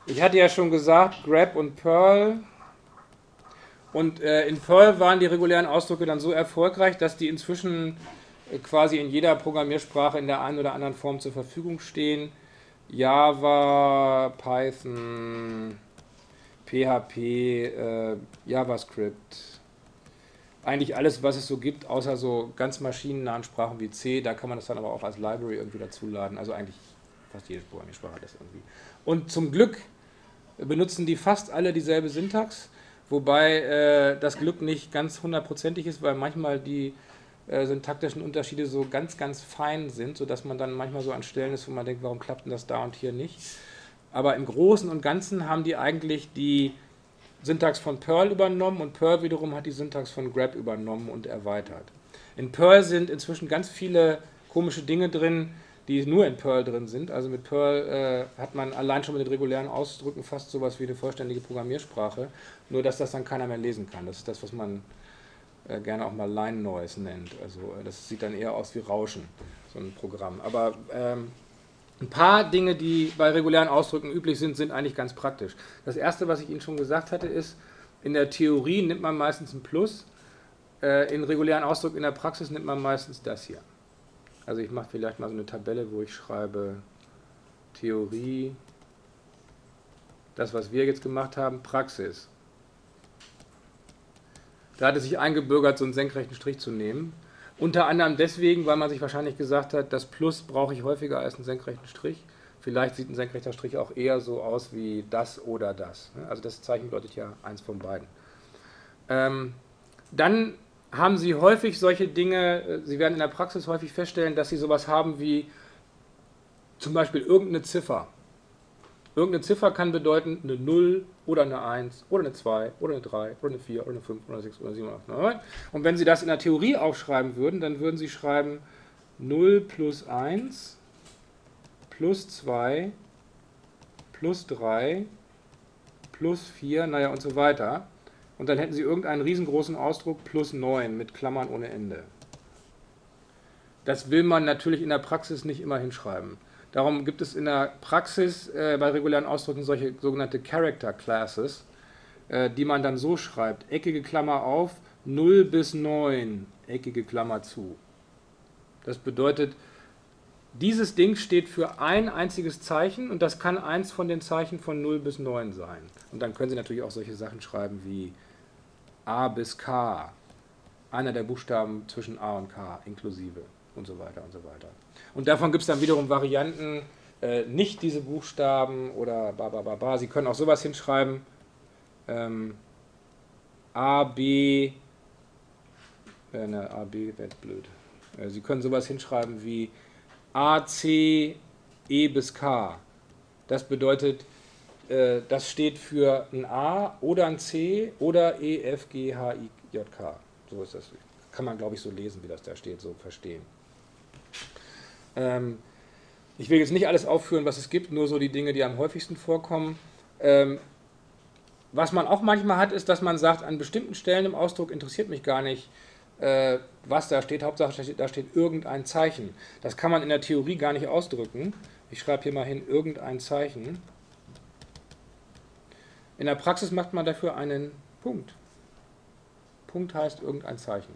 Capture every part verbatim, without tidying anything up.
Ich hatte ja schon gesagt, Grep und Perl. Und äh, in Perl waren die regulären Ausdrücke dann so erfolgreich, dass die inzwischen äh, quasi in jeder Programmiersprache in der einen oder anderen Form zur Verfügung stehen. Java, Python, P H P, äh, JavaScript. Eigentlich alles, was es so gibt, außer so ganz maschinennahen Sprachen wie C. Da kann man das dann aber auch als Library irgendwie dazuladen. Also eigentlich fast jede Programmiersprache hat das irgendwie. Und zum Glück benutzen die fast alle dieselbe Syntax, wobei äh, das Glück nicht ganz hundertprozentig ist, weil manchmal die äh, syntaktischen Unterschiede so ganz, ganz fein sind, sodass man dann manchmal so an Stellen ist, wo man denkt, warum klappt denn das da und hier nicht. Aber im Großen und Ganzen haben die eigentlich die Syntax von Perl übernommen und Perl wiederum hat die Syntax von Grep übernommen und erweitert. In Perl sind inzwischen ganz viele komische Dinge drin, die nur in Perl drin sind. Also mit Perl äh, hat man allein schon mit den regulären Ausdrücken fast sowas wie eine vollständige Programmiersprache, nur dass das dann keiner mehr lesen kann. Das ist das, was man äh, gerne auch mal Line Noise nennt. Also äh, das sieht dann eher aus wie Rauschen, so ein Programm. Aber ähm, ein paar Dinge, die bei regulären Ausdrücken üblich sind, sind eigentlich ganz praktisch. Das erste, was ich Ihnen schon gesagt hatte, ist, in der Theorie nimmt man meistens ein Plus, äh, in regulären Ausdrücken in der Praxis nimmt man meistens das hier. Also ich mache vielleicht mal so eine Tabelle, wo ich schreibe Theorie, das, was wir jetzt gemacht haben, Praxis. Da hat es sich eingebürgert, so einen senkrechten Strich zu nehmen. Unter anderem deswegen, weil man sich wahrscheinlich gesagt hat, das Plus brauche ich häufiger als einen senkrechten Strich. Vielleicht sieht ein senkrechter Strich auch eher so aus wie das oder das. Also das Zeichen bedeutet ja eins von beiden. Ähm, dann haben Sie häufig solche Dinge, Sie werden in der Praxis häufig feststellen, dass Sie sowas haben wie zum Beispiel irgendeine Ziffer. Irgendeine Ziffer kann bedeuten eine null oder eine eins oder eine zwei oder eine drei oder eine vier oder eine fünf oder eine sechs oder eine sieben oder eine neun. Und wenn Sie das in der Theorie aufschreiben würden, dann würden Sie schreiben null plus eins plus zwei plus drei plus vier, naja und so weiter. Und dann hätten Sie irgendeinen riesengroßen Ausdruck plus neun mit Klammern ohne Ende. Das will man natürlich in der Praxis nicht immer hinschreiben. Darum gibt es in der Praxis äh, bei regulären Ausdrücken solche sogenannte Character Classes, äh, die man dann so schreibt: eckige Klammer auf, null bis neun, eckige Klammer zu. Das bedeutet, dieses Ding steht für ein einziges Zeichen und das kann eins von den Zeichen von null bis neun sein. Und dann können Sie natürlich auch solche Sachen schreiben wie A bis K, einer der Buchstaben zwischen A und K inklusive und so weiter und so weiter. Und davon gibt es dann wiederum Varianten, äh, nicht diese Buchstaben oder ba, ba, ba, ba. Sie können auch sowas hinschreiben, ähm, A, B, äh, ne, A, B wäre jetzt blöd. Äh, Sie können sowas hinschreiben wie A, C, E bis K. Das bedeutet, äh, das steht für ein A oder ein C oder E, F, G, H, I, J, K. So ist das. Kann man, glaube ich, so lesen, wie das da steht, so verstehen. Ähm, ich will jetzt nicht alles aufführen, was es gibt, nur so die Dinge, die am häufigsten vorkommen. Ähm, was man auch manchmal hat, ist, dass man sagt, an bestimmten Stellen im Ausdruck interessiert mich gar nicht, äh, was da steht. Hauptsache, da steht, da steht irgendein Zeichen. Das kann man in der Theorie gar nicht ausdrücken. Ich schreibe hier mal hin irgendein Zeichen. In der Praxis macht man dafür einen Punkt. Punkt heißt irgendein Zeichen.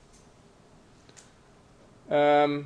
Ähm,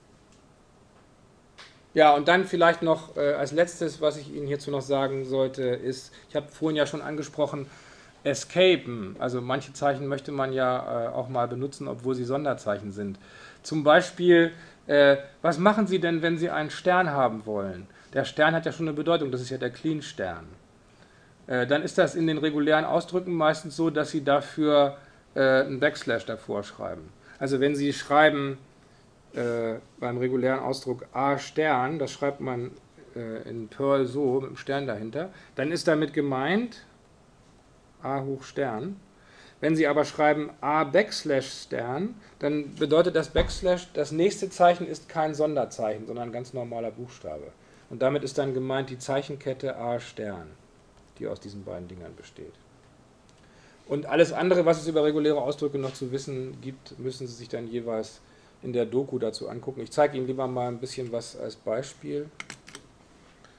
ja, und dann vielleicht noch äh, als letztes, was ich Ihnen hierzu noch sagen sollte, ist, ich habe vorhin ja schon angesprochen, escapen. Also manche Zeichen möchte man ja äh, auch mal benutzen, obwohl sie Sonderzeichen sind. Zum Beispiel, äh, was machen Sie denn, wenn Sie einen Stern haben wollen? Der Stern hat ja schon eine Bedeutung, das ist ja der Clean-Stern. Äh, dann ist das in den regulären Ausdrücken meistens so, dass Sie dafür äh, einen Backslash davor schreiben. Also wenn Sie schreiben, äh, beim regulären Ausdruck A Stern, das schreibt man äh, in Perl so, mit dem Stern dahinter, dann ist damit gemeint A hoch Stern. Wenn Sie aber schreiben A Backslash Stern, dann bedeutet das Backslash, das nächste Zeichen ist kein Sonderzeichen, sondern ein ganz normaler Buchstabe. Und damit ist dann gemeint die Zeichenkette A Stern, die aus diesen beiden Dingern besteht. Und alles andere, was es über reguläre Ausdrücke noch zu wissen gibt, müssen Sie sich dann jeweils in der Doku dazu angucken. Ich zeige Ihnen lieber mal ein bisschen was als Beispiel.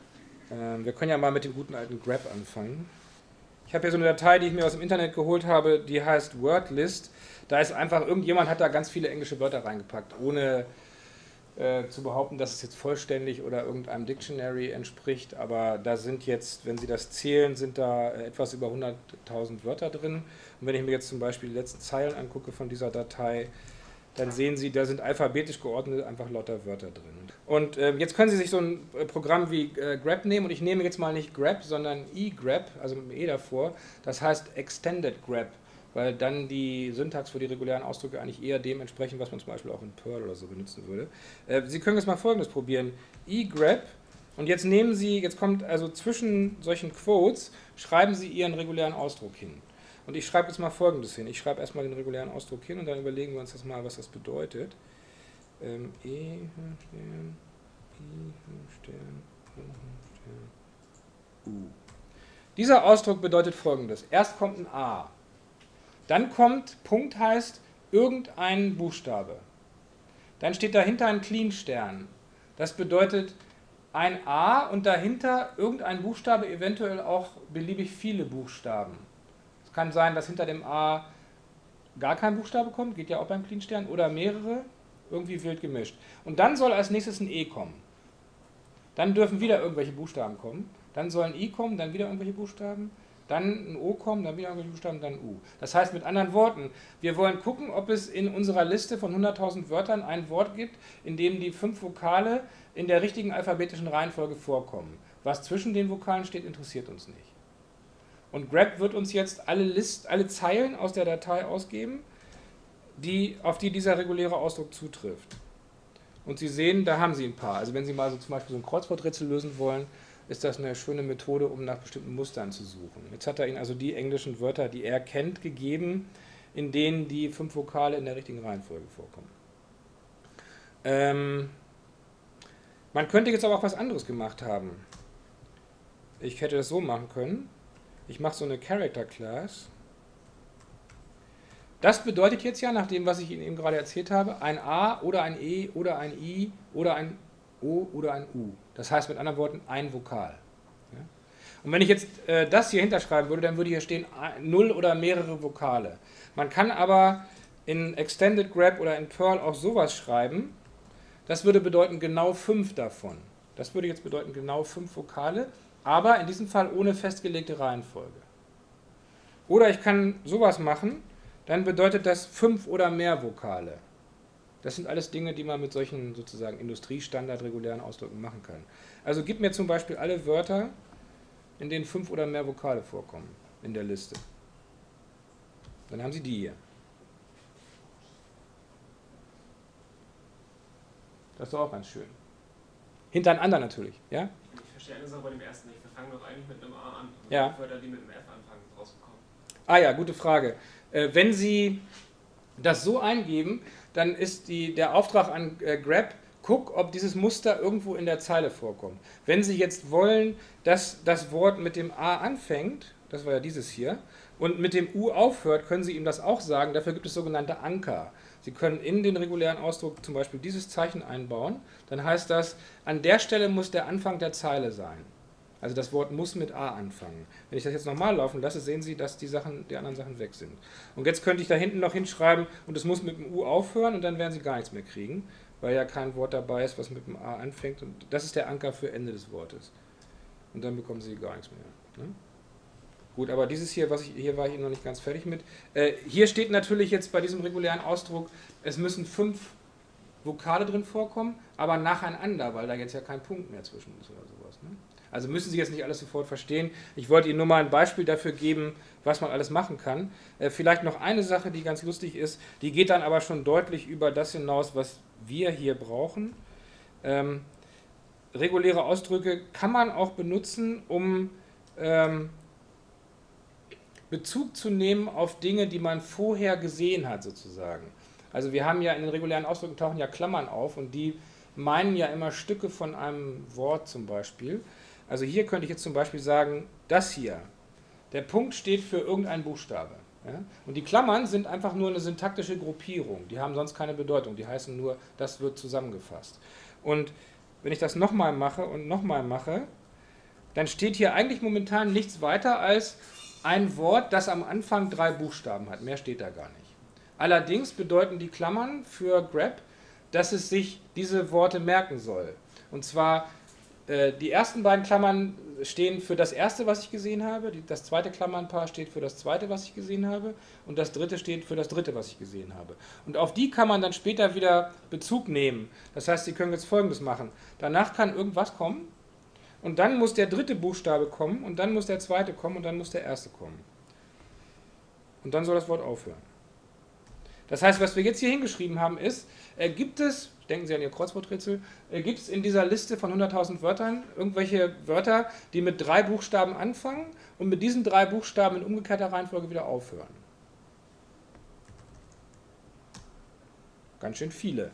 Ähm, wir können ja mal mit dem guten alten grep anfangen. Ich habe hier so eine Datei, die ich mir aus dem Internet geholt habe, die heißt Wordlist. Da ist einfach, irgendjemand hat da ganz viele englische Wörter reingepackt, ohne äh, zu behaupten, dass es jetzt vollständig oder irgendeinem Dictionary entspricht. Aber da sind jetzt, wenn Sie das zählen, sind da etwas über hunderttausend Wörter drin. Und wenn ich mir jetzt zum Beispiel die letzten Zeilen angucke von dieser Datei, dann sehen Sie, da sind alphabetisch geordnet einfach lauter Wörter drin. Und äh, jetzt können Sie sich so ein Programm wie äh, grep nehmen, und ich nehme jetzt mal nicht grep, sondern egrep, also mit dem E davor, das heißt Extended grep, weil dann die Syntax für die regulären Ausdrücke eigentlich eher dem entsprechen, was man zum Beispiel auch in Perl oder so benutzen würde. Äh, Sie können jetzt mal Folgendes probieren, egrep, und jetzt nehmen Sie, jetzt kommt also zwischen solchen Quotes, schreiben Sie Ihren regulären Ausdruck hin. Und ich schreibe jetzt mal Folgendes hin. Ich schreibe erstmal den regulären Ausdruck hin und dann überlegen wir uns das mal, was das bedeutet. Ähm, E, Stern, I, Stern, U, Stern, U. Dieser Ausdruck bedeutet Folgendes. Erst kommt ein A. Dann kommt, Punkt heißt, irgendein Buchstabe. Dann steht dahinter ein Clean-Stern. Das bedeutet ein A und dahinter irgendein Buchstabe, eventuell auch beliebig viele Buchstaben. Kann sein, dass hinter dem A gar kein Buchstabe kommt, geht ja auch beim Clean-Stern, oder mehrere, irgendwie wild gemischt. Und dann soll als nächstes ein E kommen. Dann dürfen wieder irgendwelche Buchstaben kommen. Dann soll ein I kommen, dann wieder irgendwelche Buchstaben. Dann ein O kommen, dann wieder irgendwelche Buchstaben, dann ein U. Das heißt mit anderen Worten, wir wollen gucken, ob es in unserer Liste von hunderttausend Wörtern ein Wort gibt, in dem die fünf Vokale in der richtigen alphabetischen Reihenfolge vorkommen. Was zwischen den Vokalen steht, interessiert uns nicht. Und grep wird uns jetzt alle, List, alle Zeilen aus der Datei ausgeben, die, auf die dieser reguläre Ausdruck zutrifft. Und Sie sehen, da haben Sie ein paar. Also wenn Sie mal so zum Beispiel so ein Kreuzworträtsel lösen wollen, ist das eine schöne Methode, um nach bestimmten Mustern zu suchen. Jetzt hat er Ihnen also die englischen Wörter, die er kennt, gegeben, in denen die fünf Vokale in der richtigen Reihenfolge vorkommen. Ähm, man könnte jetzt aber auch was anderes gemacht haben. Ich hätte das so machen können. Ich mache so eine Character Class. Das bedeutet jetzt ja, nach dem, was ich Ihnen eben gerade erzählt habe, ein A oder ein E oder ein I oder ein O oder ein U. Das heißt mit anderen Worten ein Vokal. Ja? Und wenn ich jetzt äh, das hier hinterschreiben würde, dann würde hier stehen null oder mehrere Vokale. Man kann aber in Extended grep oder in Perl auch sowas schreiben. Das würde bedeuten genau fünf davon. Das würde jetzt bedeuten genau fünf Vokale. Aber in diesem Fall ohne festgelegte Reihenfolge. Oder ich kann sowas machen, dann bedeutet das fünf oder mehr Vokale. Das sind alles Dinge, die man mit solchen sozusagen Industriestandard regulären Ausdrücken machen kann. Also gib mir zum Beispiel alle Wörter, in denen fünf oder mehr Vokale vorkommen in der Liste. Dann haben Sie die hier. Das ist doch auch ganz schön. Hintereinander natürlich, ja? Ich verstehe eine Sache bei dem ersten nicht. Wir fangen doch eigentlich mit einem A an. Und Ja. Wörter, die mit einem F anfangen, rausgekommen. Ah ja, gute Frage. Äh, wenn Sie das so eingeben, dann ist die, der Auftrag an äh, grep, guck, ob dieses Muster irgendwo in der Zeile vorkommt. Wenn Sie jetzt wollen, dass das Wort mit dem A anfängt, das war ja dieses hier, und mit dem U aufhört, können Sie ihm das auch sagen. Dafür gibt es sogenannte Anker. Sie können in den regulären Ausdruck zum Beispiel dieses Zeichen einbauen. Dann heißt das, an der Stelle muss der Anfang der Zeile sein. Also das Wort muss mit A anfangen. Wenn ich das jetzt nochmal laufen lasse, sehen Sie, dass die, Sachen, die anderen Sachen weg sind. Und jetzt könnte ich da hinten noch hinschreiben, und es muss mit dem U aufhören, und dann werden Sie gar nichts mehr kriegen, weil ja kein Wort dabei ist, was mit dem A anfängt. Und das ist der Anker für Ende des Wortes. Und dann bekommen Sie gar nichts mehr. Ne? Gut, aber dieses hier, was ich, hier war ich noch nicht ganz fertig mit. Äh, hier steht natürlich jetzt bei diesem regulären Ausdruck, es müssen fünf Vokale drin vorkommen, aber nacheinander, weil da jetzt ja kein Punkt mehr zwischen ist oder sowas. Ne? Also müssen Sie jetzt nicht alles sofort verstehen. Ich wollte Ihnen nur mal ein Beispiel dafür geben, was man alles machen kann. Äh, vielleicht noch eine Sache, die ganz lustig ist, die geht dann aber schon deutlich über das hinaus, was wir hier brauchen. Ähm, reguläre Ausdrücke kann man auch benutzen, um ähm, Bezug zu nehmen auf Dinge, die man vorher gesehen hat, sozusagen. Also wir haben ja in den regulären Ausdrücken tauchen ja Klammern auf, und die meinen ja immer Stücke von einem Wort zum Beispiel. Also hier könnte ich jetzt zum Beispiel sagen, das hier, der Punkt steht für irgendein Buchstabe. Ja? Und die Klammern sind einfach nur eine syntaktische Gruppierung, die haben sonst keine Bedeutung, die heißen nur, das wird zusammengefasst. Und wenn ich das nochmal mache und nochmal mache, dann steht hier eigentlich momentan nichts weiter als ein Wort, das am Anfang drei Buchstaben hat. Mehr steht da gar nicht. Allerdings bedeuten die Klammern für grep, dass es sich diese Worte merken soll. Und zwar, äh, die ersten beiden Klammern stehen für das erste, was ich gesehen habe, die, das zweite Klammernpaar steht für das zweite, was ich gesehen habe, und das dritte steht für das dritte, was ich gesehen habe. Und auf die kann man dann später wieder Bezug nehmen. Das heißt, Sie können jetzt Folgendes machen. Danach kann irgendwas kommen, und dann muss der dritte Buchstabe kommen, und dann muss der zweite kommen, und dann muss der erste kommen. Und dann soll das Wort aufhören. Das heißt, was wir jetzt hier hingeschrieben haben, ist, äh, gibt es, denken Sie an Ihr Kreuzworträtsel, äh, gibt es in dieser Liste von hunderttausend Wörtern irgendwelche Wörter, die mit drei Buchstaben anfangen und mit diesen drei Buchstaben in umgekehrter Reihenfolge wieder aufhören? Ganz schön viele.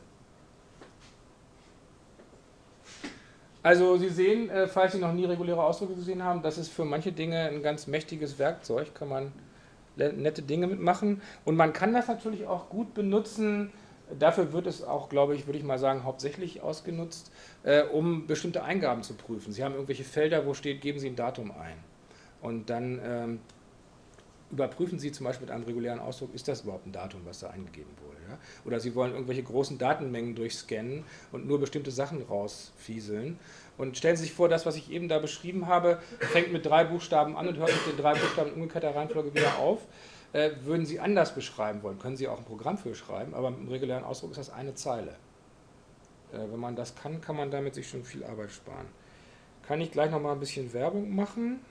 Also Sie sehen, äh, falls Sie noch nie reguläre Ausdrücke gesehen haben, das ist für manche Dinge ein ganz mächtiges Werkzeug, kann man nette Dinge mitmachen. Und man kann das natürlich auch gut benutzen, dafür wird es auch, glaube ich, würde ich mal sagen, hauptsächlich ausgenutzt, äh, um bestimmte Eingaben zu prüfen. Sie haben irgendwelche Felder, wo steht, geben Sie ein Datum ein. Und dann ähm, überprüfen Sie zum Beispiel mit einem regulären Ausdruck, ist das überhaupt ein Datum, was da eingegeben wurde. Ja? Oder Sie wollen irgendwelche großen Datenmengen durchscannen und nur bestimmte Sachen rausfieseln. Und stellen Sie sich vor, das, was ich eben da beschrieben habe, fängt mit drei Buchstaben an und hört mit den drei Buchstaben in umgekehrter Reihenfolge wieder auf. Äh, würden Sie anders beschreiben wollen, können Sie auch ein Programm für schreiben, aber mit einem regulären Ausdruck ist das eine Zeile. Äh, wenn man das kann, kann man damit sich schon viel Arbeit sparen. Kann ich gleich noch mal ein bisschen Werbung machen.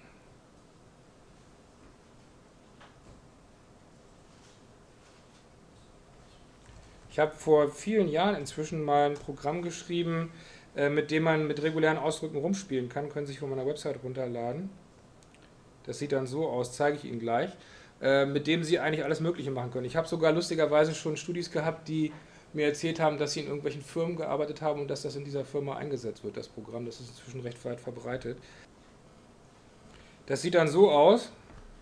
Ich habe vor vielen Jahren inzwischen mal ein Programm geschrieben, mit dem man mit regulären Ausdrücken rumspielen kann. Können Sie sich von meiner Website runterladen. Das sieht dann so aus, zeige ich Ihnen gleich, mit dem Sie eigentlich alles Mögliche machen können. Ich habe sogar lustigerweise schon Studis gehabt, die mir erzählt haben, dass sie in irgendwelchen Firmen gearbeitet haben und dass das in dieser Firma eingesetzt wird, das Programm. Das ist inzwischen recht weit verbreitet. Das sieht dann so aus.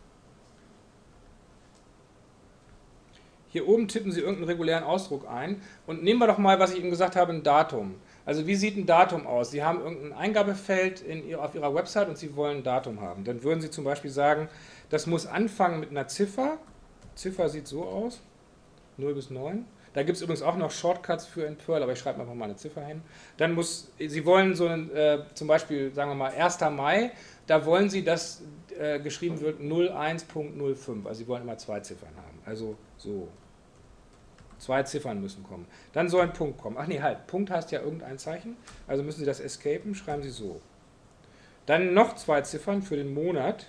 Hier oben tippen Sie irgendeinen regulären Ausdruck ein und nehmen wir doch mal, was ich Ihnen gesagt habe, ein Datum. Also wie sieht ein Datum aus? Sie haben irgendein Eingabefeld in ihrer, auf Ihrer Website und Sie wollen ein Datum haben. Dann würden Sie zum Beispiel sagen, das muss anfangen mit einer Ziffer. Ziffer sieht so aus, null bis neun. Da gibt es übrigens auch noch Shortcuts für in Perl, aber ich schreibe einfach mal eine Ziffer hin. Dann muss, Sie wollen so einen, äh, zum Beispiel, sagen wir mal, erster Mai, da wollen Sie, dass äh, geschrieben wird null eins Punkt null fünf. Also Sie wollen immer zwei Ziffern haben. Also so. Zwei Ziffern müssen kommen. Dann soll ein Punkt kommen. Ach nee, halt, Punkt heißt ja irgendein Zeichen. Also müssen Sie das escapen, schreiben Sie so. Dann noch zwei Ziffern für den Monat.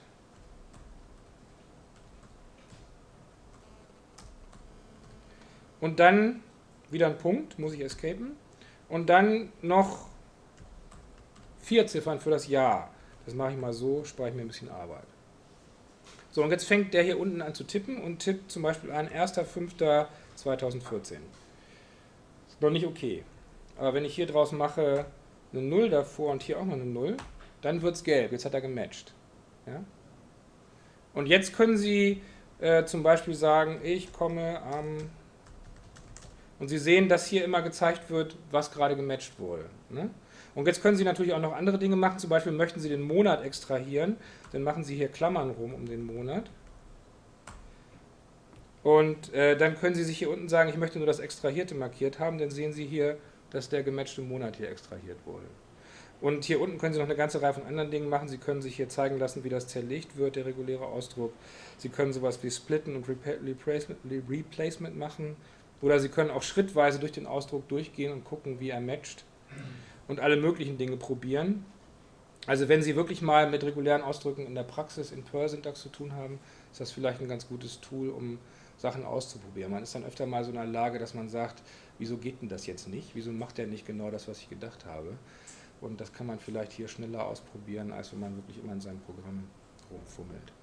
Und dann wieder ein Punkt, muss ich escapen. Und dann noch vier Ziffern für das Jahr. Das mache ich mal so, spare ich mir ein bisschen Arbeit. So, und jetzt fängt der hier unten an zu tippen und tippt zum Beispiel an erster fünfter zweitausendvierzehn. Ist noch nicht okay. Aber wenn ich hier draus mache eine null davor und hier auch noch eine null, dann wird es gelb. Jetzt hat er gematcht. Ja? Und jetzt können Sie äh, zum Beispiel sagen, ich komme am... Und Sie sehen, dass hier immer gezeigt wird, was gerade gematcht wurde. Ne? Und jetzt können Sie natürlich auch noch andere Dinge machen. Zum Beispiel möchten Sie den Monat extrahieren. Dann machen Sie hier Klammern rum um den Monat. Und äh, dann können Sie sich hier unten sagen, ich möchte nur das Extrahierte markiert haben. Dann sehen Sie hier, dass der gematchte Monat hier extrahiert wurde. Und hier unten können Sie noch eine ganze Reihe von anderen Dingen machen. Sie können sich hier zeigen lassen, wie das zerlegt wird, der reguläre Ausdruck. Sie können sowas wie Splitten und Replacement machen. Oder Sie können auch schrittweise durch den Ausdruck durchgehen und gucken, wie er matcht. Und alle möglichen Dinge probieren. Also wenn Sie wirklich mal mit regulären Ausdrücken in der Praxis in Perl-Syntax zu tun haben, ist das vielleicht ein ganz gutes Tool, um Sachen auszuprobieren. Man ist dann öfter mal so in einer Lage, dass man sagt, wieso geht denn das jetzt nicht? Wieso macht der nicht genau das, was ich gedacht habe? Und das kann man vielleicht hier schneller ausprobieren, als wenn man wirklich immer in seinem Programm rumfummelt.